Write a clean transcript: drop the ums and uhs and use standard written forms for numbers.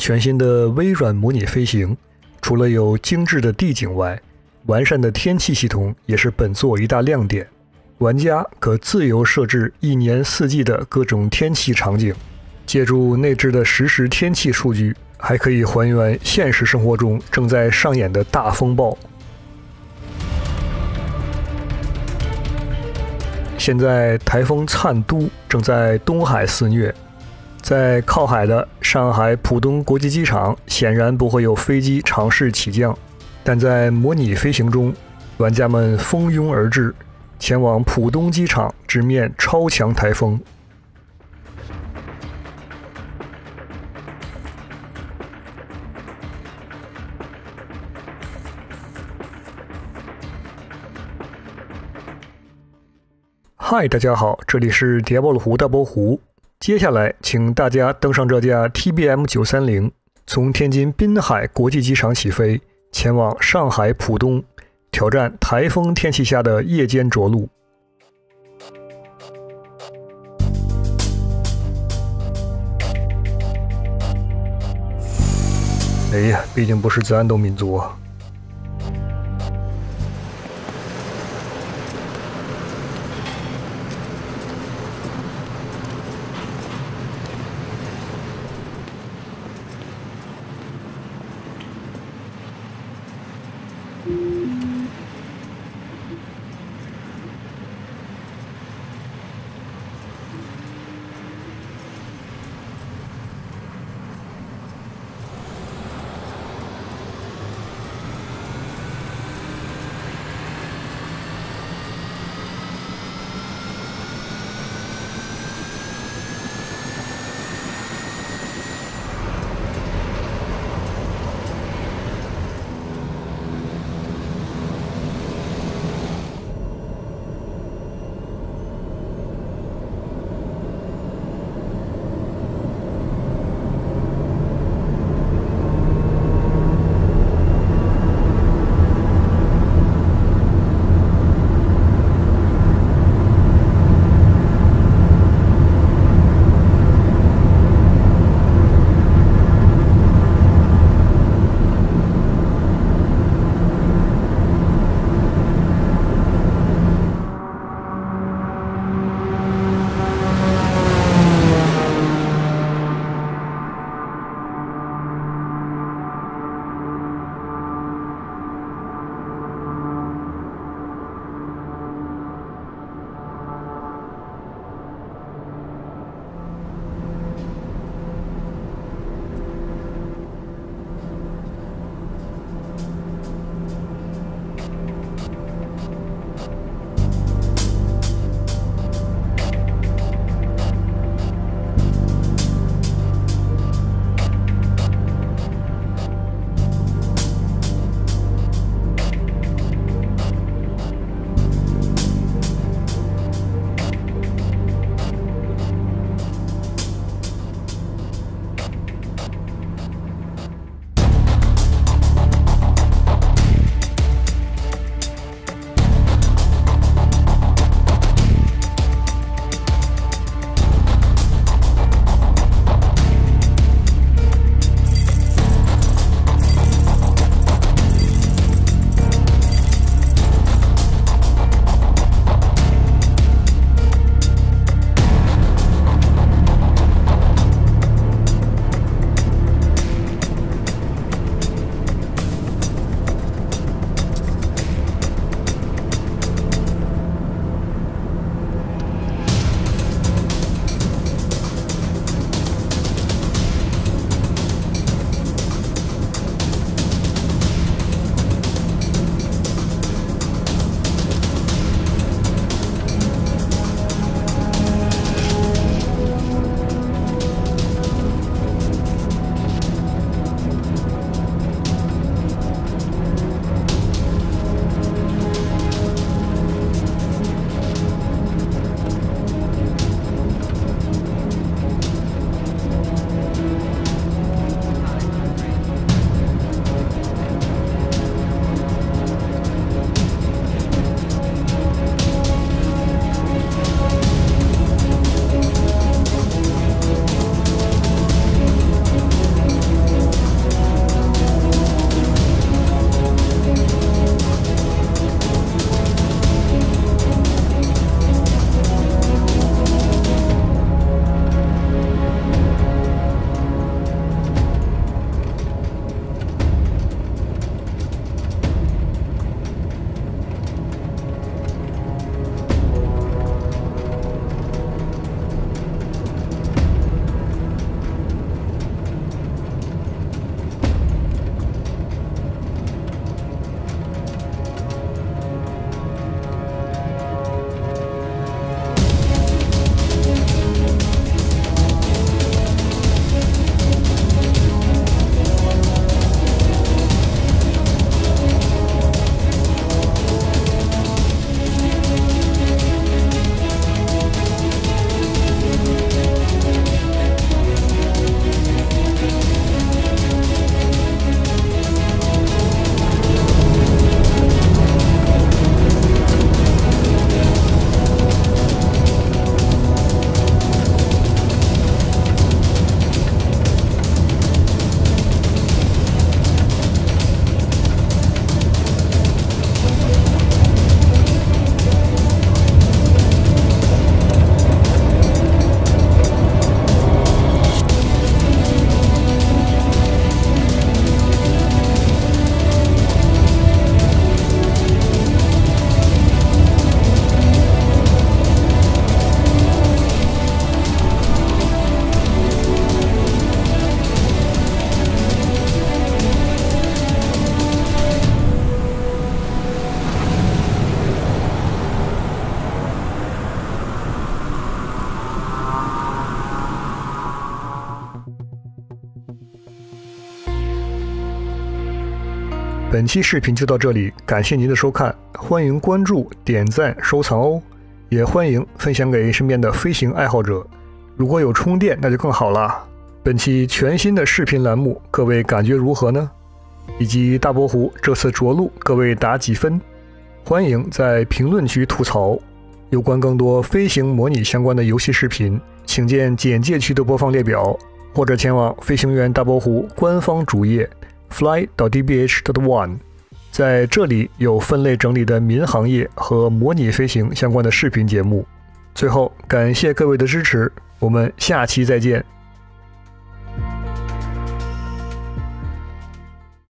全新的微软模拟飞行，除了有精致的地景外，完善的天气系统也是本作一大亮点。玩家可自由设置一年四季的各种天气场景，借助内置的实时天气数据，还可以还原现实生活中正在上演的大风暴。现在台风灿都正在东海肆虐，在靠海的上海浦东国际机场显然不会有飞机尝试起降，但在模拟飞行中，玩家们蜂拥而至，前往浦东机场直面超强台风。嗨，大家好，这里是谍报了湖大波湖。接下来，请大家登上这架 TBM 930，从天津滨海国际机场起飞，前往上海浦东，挑战台风天气下的夜间着陆。哎呀，毕竟不是自安斗民族啊。 本期视频就到这里，感谢您的收看，欢迎关注、点赞、收藏哦，也欢迎分享给身边的飞行爱好者。如果有充电，那就更好了。本期全新的视频栏目，各位感觉如何呢？以及大伯虎这次着陆，各位打几分？欢迎在评论区吐槽。有关更多飞行模拟相关的游戏视频，请见简介区的播放列表，或者前往飞行员大伯虎官方主页 fly.dbh.one， 在这里有分类整理的民航业和模拟飞行相关的视频节目。最后，感谢各位的支持，我们下期再见。